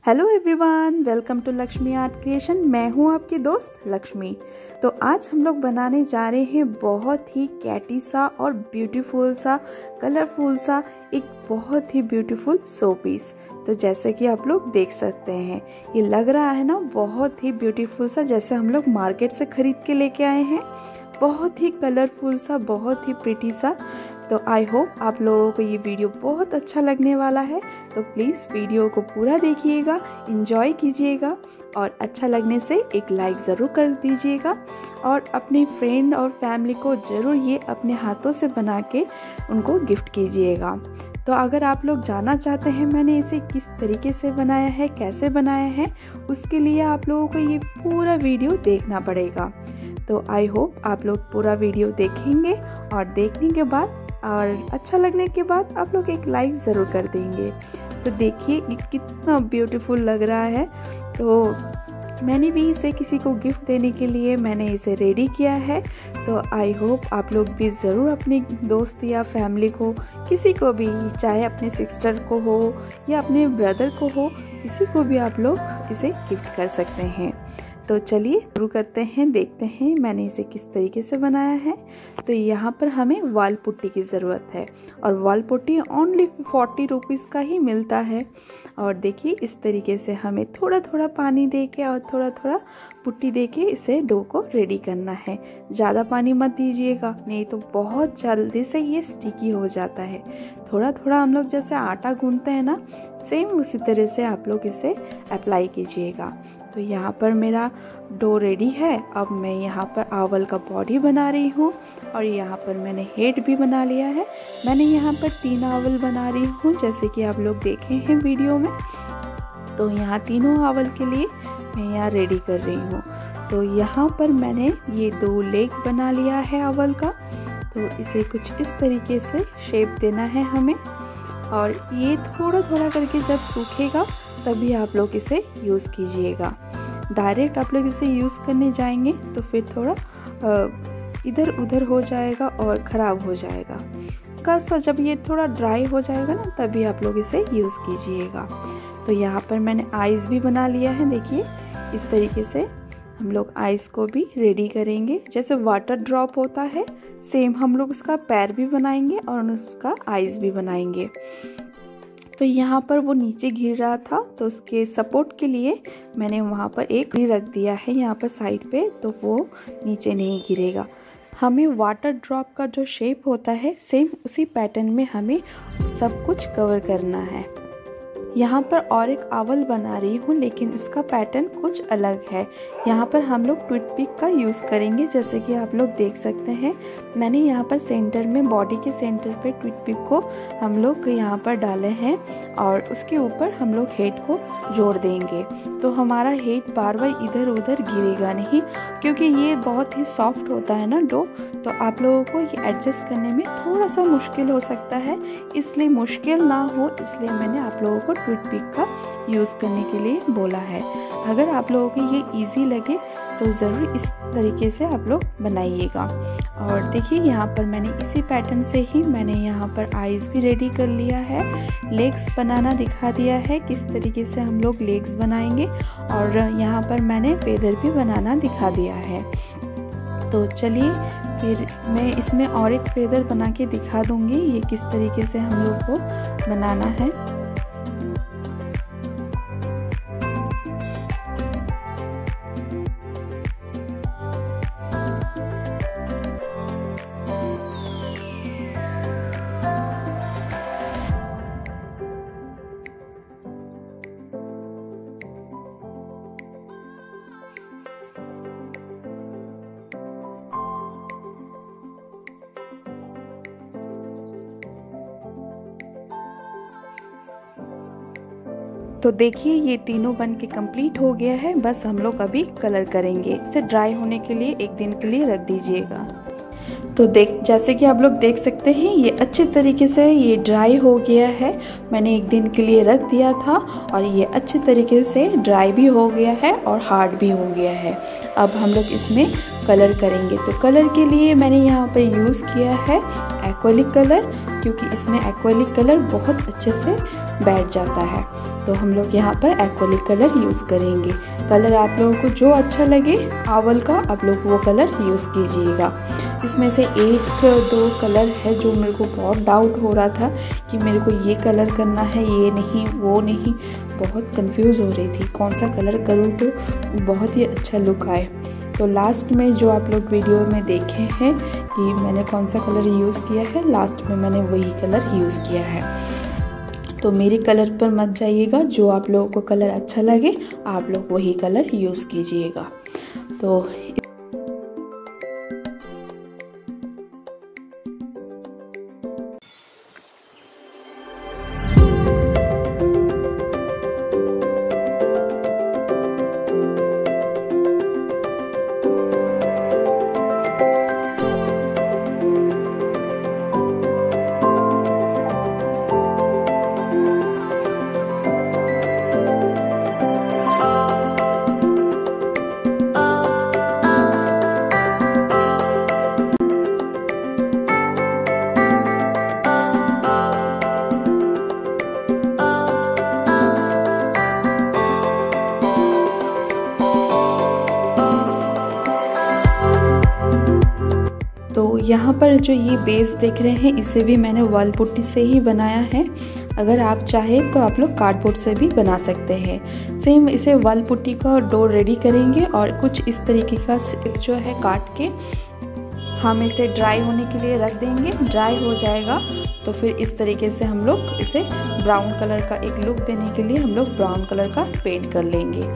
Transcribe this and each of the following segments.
Hello everyone, welcome to Lakshmi Art Creation. मैं हूं आपकी दोस्त लक्ष्मी। तो आज हम लोग बनाने जा रहे हैं बहुत ही कैटी सा और ब्यूटीफुल सा, कलरफुल सा एक बहुत ही ब्यूटीफुल शो पीस। तो जैसे कि आप लोग देख सकते हैं, ये लग रहा है ना बहुत ही ब्यूटीफुल सा, जैसे हम लोग मार्केट से खरीद के लेके आए हैं। बहुत ही कलरफुल सा, बहुत ही प्रिटी सा। तो आई होप आप लोगों को ये वीडियो बहुत अच्छा लगने वाला है। तो प्लीज़ वीडियो को पूरा देखिएगा, एंजॉय कीजिएगा और अच्छा लगने से एक लाइक ज़रूर कर दीजिएगा और अपने फ्रेंड और फैमिली को ज़रूर ये अपने हाथों से बना के उनको गिफ्ट कीजिएगा। तो अगर आप लोग जानना चाहते हैं मैंने इसे किस तरीके से बनाया है, कैसे बनाया है, उसके लिए आप लोगों को ये पूरा वीडियो देखना पड़ेगा। तो आई होप आप लोग पूरा वीडियो देखेंगे और देखने के बाद और अच्छा लगने के बाद आप लोग एक लाइक ज़रूर कर देंगे। तो देखिए ये कितना ब्यूटीफुल लग रहा है। तो मैंने भी इसे किसी को गिफ्ट देने के लिए मैंने इसे रेडी किया है। तो आई होप आप लोग भी ज़रूर अपने दोस्त या फैमिली को, किसी को भी, चाहे अपने सिस्टर को हो या अपने ब्रदर को हो, किसी को भी आप लोग इसे गिफ्ट कर सकते हैं। तो चलिए शुरू करते हैं, देखते हैं मैंने इसे किस तरीके से बनाया है। तो यहाँ पर हमें वॉल पुट्टी की ज़रूरत है और वॉल पुट्टी ओनली 40 रुपीज़ का ही मिलता है। और देखिए इस तरीके से हमें थोड़ा थोड़ा पानी दे के और थोड़ा थोड़ा पुट्टी दे के इसे डो को रेडी करना है। ज़्यादा पानी मत दीजिएगा, नहीं तो बहुत जल्दी से ये स्टिकी हो जाता है। थोड़ा थोड़ा हम लोग जैसे आटा गूंथते हैं ना, सेम उसी तरह से आप लोग इसे अप्लाई कीजिएगा। तो यहाँ पर मेरा डो रेडी है। अब मैं यहाँ पर आवल का बॉडी बना रही हूँ और यहाँ पर मैंने हेड भी बना लिया है। मैंने यहाँ पर 3 आवल बना रही हूँ, जैसे कि आप लोग देखे हैं वीडियो में। तो यहाँ तीनों आवल के लिए मैं यहाँ रेडी कर रही हूँ। तो यहाँ पर मैंने ये 2 लेग बना लिया है आवल का। तो इसे कुछ इस तरीके से शेप देना है हमें और ये थोड़ा थोड़ा करके जब सूखेगा तभी आप लोग इसे यूज़ कीजिएगा। डायरेक्ट आप लोग इसे यूज़ करने जाएंगे तो फिर थोड़ा इधर उधर हो जाएगा और ख़राब हो जाएगा। कैसा जब ये थोड़ा ड्राई हो जाएगा ना, तभी आप लोग इसे यूज़ कीजिएगा। तो यहाँ पर मैंने आइज़ भी बना लिया है। देखिए इस तरीके से हम लोग आइज़ को भी रेडी करेंगे। जैसे वाटर ड्रॉप होता है, सेम हम लोग उसका पैर भी बनाएंगे और उसका आइज़ भी बनाएंगे। तो यहाँ पर वो नीचे गिर रहा था, तो उसके सपोर्ट के लिए मैंने वहाँ पर एक रख दिया है यहाँ पर साइड पे, तो वो नीचे नहीं गिरेगा। हमें वाटर ड्रॉप का जो शेप होता है, सेम उसी पैटर्न में हमें सब कुछ कवर करना है। यहाँ पर और एक आवल बना रही हूँ, लेकिन इसका पैटर्न कुछ अलग है। यहाँ पर हम लोग टूथपिक का यूज़ करेंगे, जैसे कि आप लोग देख सकते हैं। मैंने यहाँ पर सेंटर में, बॉडी के सेंटर पे टूथपिक को हम लोग यहाँ पर डाले हैं और उसके ऊपर हम लोग हेड को जोड़ देंगे। तो हमारा हेड बार बार इधर उधर गिरेगा नहीं, क्योंकि ये बहुत ही सॉफ्ट होता है ना डो। तो आप लोगों को ये एडजस्ट करने में थोड़ा सा मुश्किल हो सकता है, इसलिए मुश्किल ना हो इसलिए मैंने आप लोगों को टूथपिक का यूज़ करने के लिए बोला है। अगर आप लोगों को ये इजी लगे तो ज़रूर इस तरीके से आप लोग बनाइएगा। और देखिए यहाँ पर मैंने इसी पैटर्न से ही मैंने यहाँ पर आइज़ भी रेडी कर लिया है। लेग्स बनाना दिखा दिया है किस तरीके से हम लोग लेग्स बनाएंगे, और यहाँ पर मैंने फेदर भी बनाना दिखा दिया है। तो चलिए फिर मैं इसमें और एक फेदर बना के दिखा दूँगी ये किस तरीके से हम लोग को बनाना है। तो देखिए ये तीनों बन के कंप्लीट हो गया है। बस हम लोग अभी कलर करेंगे। इसे ड्राई होने के लिए 1 दिन के लिए रख दीजिएगा। तो जैसे कि आप लोग देख सकते हैं ये अच्छे तरीके से ये ड्राई हो गया है। मैंने 1 दिन के लिए रख दिया था और ये अच्छे तरीके से ड्राई भी हो गया है और हार्ड भी हो गया है। अब हम लोग इसमें कलर करेंगे। तो कलर के लिए मैंने यहाँ पर यूज़ किया है एक्रेलिक कलर, क्योंकि इसमें एक्रेलिक कलर बहुत अच्छे से बैठ जाता है। तो हम लोग यहाँ पर एक्रेलिक कलर यूज़ करेंगे। कलर आप लोगों को जो अच्छा लगे आवल का आप लोग वो कलर यूज़ कीजिएगा। इसमें से 1-2 कलर है जो मेरे को बहुत डाउट हो रहा था कि मेरे को ये कलर करना है, ये नहीं वो नहीं, बहुत कंफ्यूज हो रही थी कौन सा कलर करूँ तो बहुत ही अच्छा लुक आए। तो लास्ट में जो आप लोग वीडियो में देखे हैं कि मैंने कौन सा कलर यूज़ किया है, लास्ट में मैंने वही कलर यूज़ किया है। तो मेरे कलर पर मत जाइएगा, जो आप लोगों को कलर अच्छा लगे आप लोग वही कलर यूज़ कीजिएगा। तो यहाँ पर जो ये बेस देख रहे हैं इसे भी मैंने वॉल पुट्टी से ही बनाया है। अगर आप चाहें तो आप लोग कार्डबोर्ड से भी बना सकते हैं। सेम इसे वॉल पुट्टी का डोर रेडी करेंगे और कुछ इस तरीके का जो है काट के हम इसे ड्राई होने के लिए रख देंगे। ड्राई हो जाएगा तो फिर इस तरीके से हम लोग इसे ब्राउन कलर का एक लुक देने के लिए हम लोग ब्राउन कलर का पेंट कर लेंगे।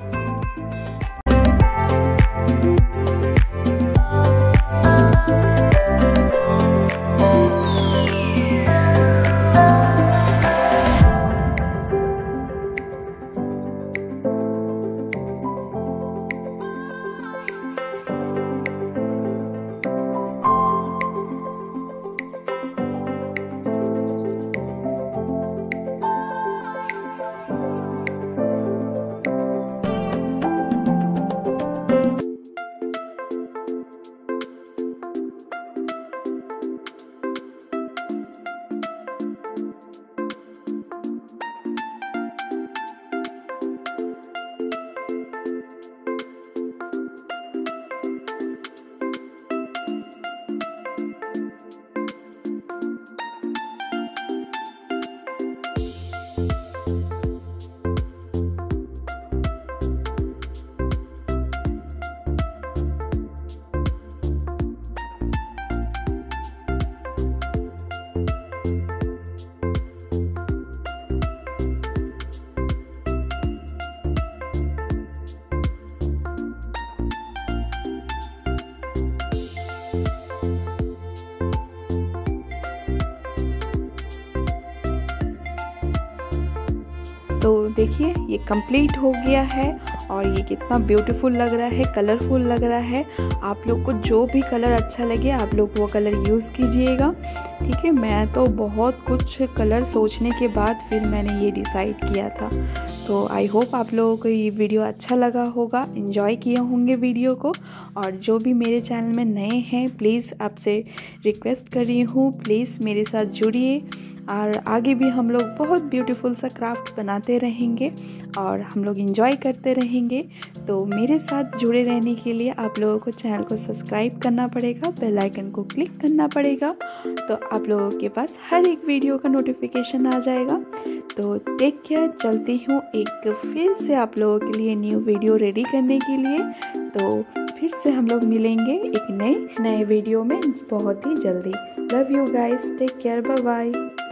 तो देखिए ये कंप्लीट हो गया है और ये कितना ब्यूटीफुल लग रहा है, कलरफुल लग रहा है। आप लोग को जो भी कलर अच्छा लगे आप लोग वो कलर यूज़ कीजिएगा, ठीक है। मैं तो बहुत कुछ कलर सोचने के बाद फिर मैंने ये डिसाइड किया था। तो आई होप आप लोगों को ये वीडियो अच्छा लगा होगा, एंजॉय किए होंगे वीडियो को। और जो भी मेरे चैनल में नए हैं प्लीज़ आपसे रिक्वेस्ट कर रही हूँ, प्लीज़ मेरे साथ जुड़िए और आगे भी हम लोग बहुत ब्यूटीफुल सा क्राफ्ट बनाते रहेंगे और हम लोग एंजॉय करते रहेंगे। तो मेरे साथ जुड़े रहने के लिए आप लोगों को चैनल को सब्सक्राइब करना पड़ेगा, बेल आइकन को क्लिक करना पड़ेगा, तो आप लोगों के पास हर एक वीडियो का नोटिफिकेशन आ जाएगा। तो टेक केयर, चलती हूँ एक फिर से आप लोगों के लिए न्यू वीडियो रेडी करने के लिए। तो फिर से हम लोग मिलेंगे एक नए वीडियो में बहुत ही जल्दी। Love you guys, take care, bye bye.